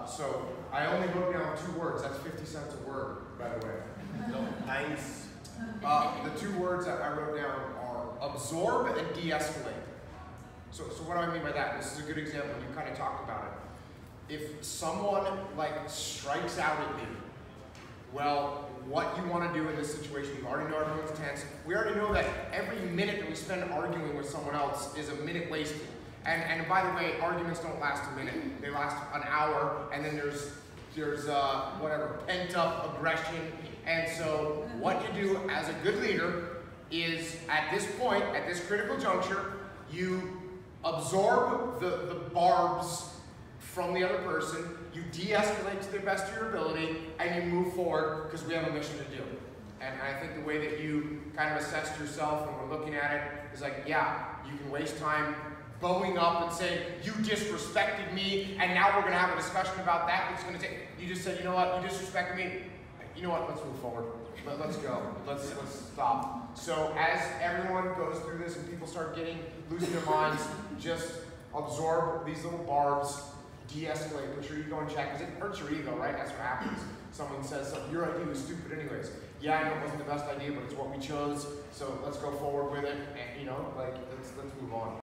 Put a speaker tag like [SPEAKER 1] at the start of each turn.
[SPEAKER 1] So I only wrote down 2 words. That's 50 cents a word, by the way.
[SPEAKER 2] Nice.
[SPEAKER 1] The 2 words that I wrote down are absorb and de-escalate. So what do I mean by that? This is a good example. You kind of talked about it. If someone strikes out at you, well, what you want to do in this situation, you already know everyone's tense. We already know that every minute that we spend arguing with someone else is a minute wasted. And by the way, arguments don't last a minute. They last an hour, and then there's whatever, pent-up aggression. And so what you do as a good leader is, at this point, at this critical juncture, you absorb the barbs from the other person, you de-escalate to the best of your ability, and you move forward because we have a mission to do. And I think the way that you kind of assessed yourself when we're looking at it is like, yeah, you can waste time bowing up and saying, you disrespected me, and now we're going to have a discussion about that. It's going to take, you just said, you know what, you disrespected me. You know what, let's move forward. Let's go. Let's stop. So as everyone goes through this and people start losing their minds, just absorb these little barbs, de-escalate, put your ego in check, because it hurts your ego, right? That's what happens. Someone says something, your idea was stupid anyways. Yeah, I know it wasn't the best idea, but it's what we chose, so let's go forward with it, and let's move on.